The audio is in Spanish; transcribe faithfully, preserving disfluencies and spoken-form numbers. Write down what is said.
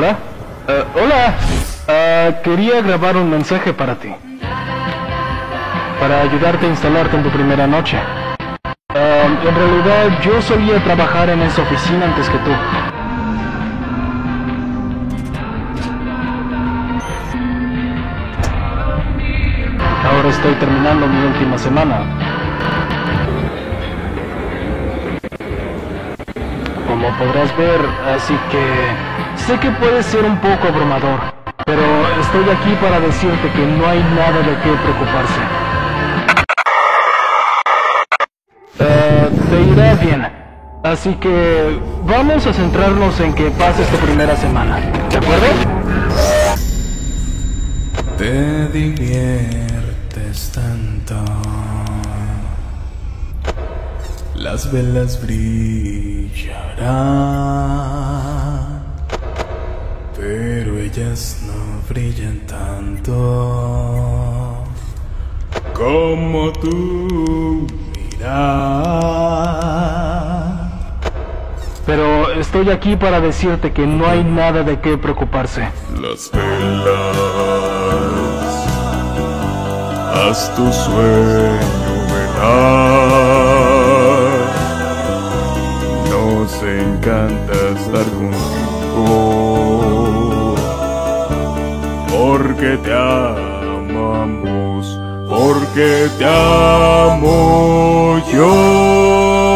¿Hola? Uh, hola. Uh, quería grabar un mensaje para ti. Para ayudarte a instalarte en tu primera noche. Uh, en realidad, yo solía trabajar en esa oficina antes que tú. Ahora estoy terminando mi última semana. Como podrás ver, así que sé que puede ser un poco abrumador, pero estoy aquí para decirte que no hay nada de qué preocuparse. Uh, te irá bien, así que vamos a centrarnos en que pases tu primera semana, ¿de acuerdo? Te diviertes tanto, las velas brillarán, pero ellas no brillan tanto como tu mirar. Pero estoy aquí para decirte que no hay nada de qué preocuparse. Las velas, haz tu sueño velar. Nos encanta estar contigo, porque te amamos, porque te amo yo.